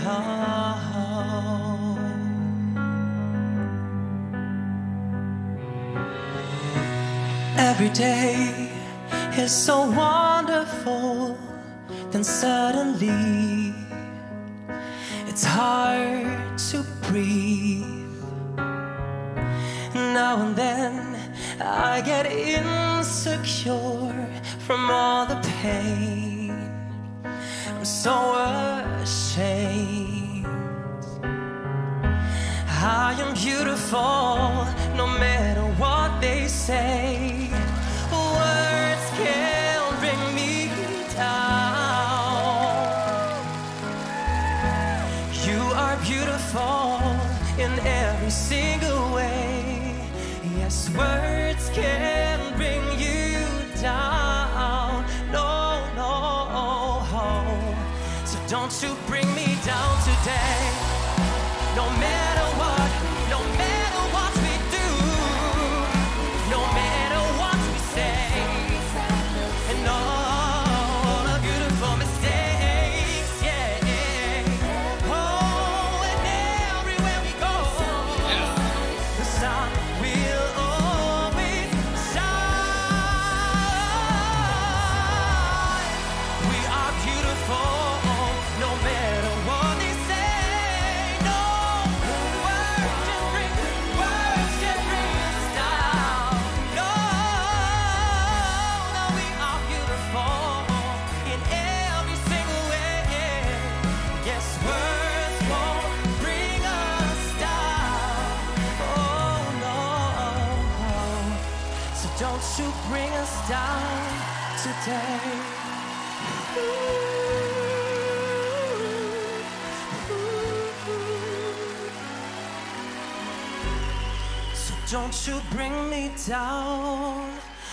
Every day is so wonderful, then suddenly it's hard to breathe. Now and then I get insecure from all the pain. I'm so ashamed. I am beautiful no matter what they say. Words can't bring me down. You are beautiful in every single way. Yes, words can bring you down. No, no. So don't you bring me down today. No matter what, no matter what we do, no matter what we say, and all the beautiful mistakes, yeah. Oh, and everywhere we go, the sun will always shine. We are beautiful, no matter what they say. No words can bring us down. No, no, we are beautiful in every single way. Yes, words won't bring us down. Oh no, so don't you bring us down today. So don't you bring me down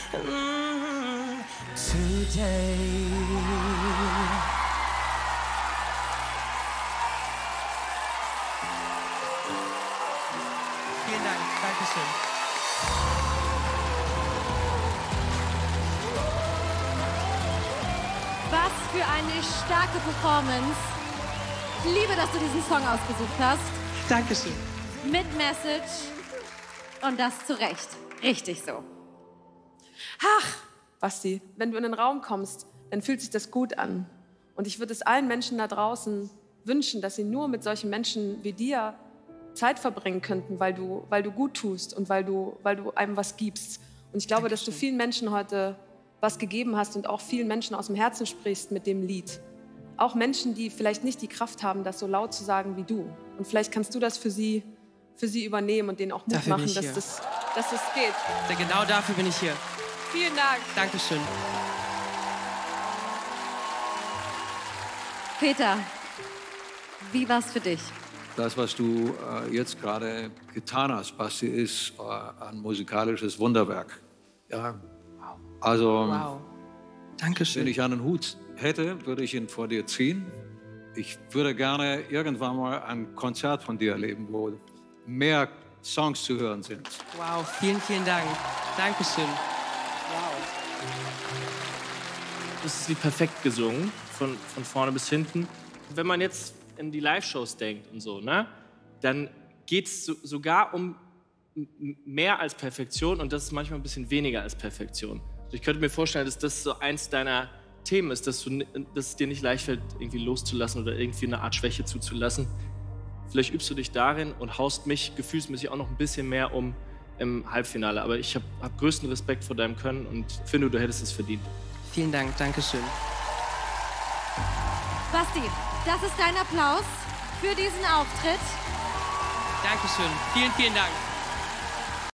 today. Vielen Dank, Dankeschön. Was für eine starke Performance. Ich liebe, dass du diesen Song ausgesucht hast. Dankeschön. Mit Message. Und das zu Recht. Richtig so. Ach, Basti, wenn du in den Raum kommst, dann fühlt sich das gut an. Und ich würde es allen Menschen da draußen wünschen, dass sie nur mit solchen Menschen wie dir Zeit verbringen könnten, weil du gut tust und weil du einem was gibst. Und ich glaube, dass du vielen Menschen heute was gegeben hast und auch vielen Menschen aus dem Herzen sprichst mit dem Lied. Auch Menschen, die vielleicht nicht die Kraft haben, das so laut zu sagen wie du. Und vielleicht kannst du das für sie übernehmen und denen auch Mut Dafür bin machen, ich hier. dass das geht. Ja, genau dafür bin ich hier. Vielen Dank. Dankeschön. Peter, wie war's für dich? Das, was du jetzt gerade getan hast, Basti, ist ein musikalisches Wunderwerk. Ja. Also, Wow. Dankeschön. wenn ich einen Hut hätte, würde ich ihn vor dir ziehen. Ich würde gerne irgendwann mal ein Konzert von dir erleben, wo mehr Songs zu hören sind. Wow, vielen, vielen Dank. Dankeschön. Das ist wie perfekt gesungen, von vorne bis hinten. Wenn man jetzt in die Live-Shows denkt und so, ne, dann geht es sogar um mehr als Perfektion und das ist manchmal ein bisschen weniger als Perfektion. Ich könnte mir vorstellen, dass das so eins deiner Themen ist, dass es dir nicht leicht fällt, irgendwie loszulassen oder irgendwie eine Art Schwäche zuzulassen. Vielleicht übst du dich darin und haust mich gefühlsmäßig auch noch ein bisschen mehr um im Halbfinale. Aber ich hab größten Respekt vor deinem Können und finde, du hättest es verdient. Vielen Dank, Dankeschön. Basti, das ist dein Applaus für diesen Auftritt. Dankeschön. Vielen, vielen Dank.